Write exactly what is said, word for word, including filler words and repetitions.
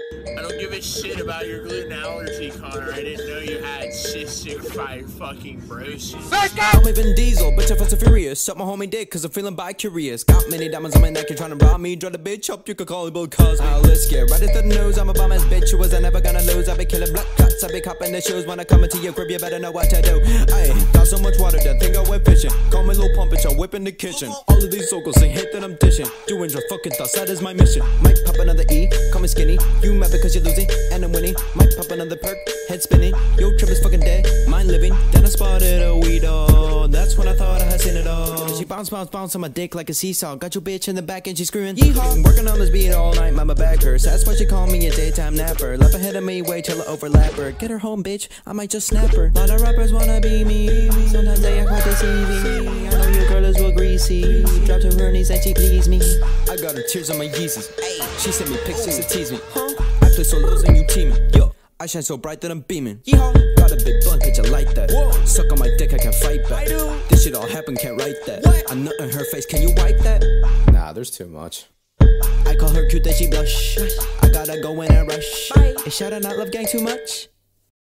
I don't give a shit about your gluten allergy, Connor. I didn't know you had cystic fire fucking brosis. Let's go! I'm even Diesel, bitch, I feel so furious. Suck my homie dick, cause I'm feeling bi-curious. Got many diamonds on my neck, you're trying to rob me. Draw the bitch up, you could call it Bill Cosby. Now let's get right into the news. I'm a bomb ass bitch, who was I never gonna lose. I be killing blood clots, I be copping the shoes. When I come into your crib, you better know what to do. Ayy, got so much water that think I went fishing. Call me Lil Pump, bitch, I whip in the kitchen. All of these vocals ain't hit that I'm dishing. Doing your fucking thoughts, that is my mission. Might pop another E, call me skinny. You mad because you're losing, and I'm winning. Might pop another perk, head spinning. Yo, trip is fucking dead, mind living. Then I spotted a weedo. That's when I thought I had seen it all. She bounce, bounce, bounce on my dick like a seesaw. Got your bitch in the back and she's screaming yeehaw. Working on this beat all night, my back hurts. That's why she call me a daytime napper. Left ahead of me, wait till I overlap her. Get her home, bitch, I might just snap her. Lot of rappers wanna be me. Sometimes they act like they see me. I know you girl is real greasy. Dropped to her knees and she pleased me. I got her tears on my Yeezys. She sent me pics just to tease me. I play solos and you teaming. Yo, I shine so bright that I'm beaming. Yeehaw. Got a big blunt, bitch, I like that. Whoa. Suck on my dick, I can't fight back. This shit all happened, can't write that. What? I'm nut in her face, can you wipe that? Nah, there's too much. I call her cute, that she blush. I gotta go in and rush. Bye. Is shout out not love gang too much?